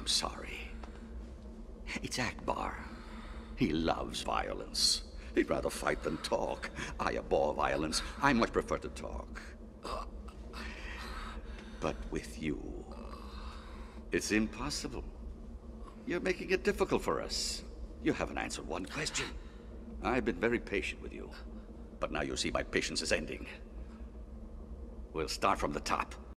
sorry. It's Akbar. He loves violence. He'd rather fight than talk. I abhor violence. I much prefer to talk. But with you, it's impossible. You're making it difficult for us. You haven't answered one question. I've been very patient with you. But now you see my patience is ending. We'll start from the top.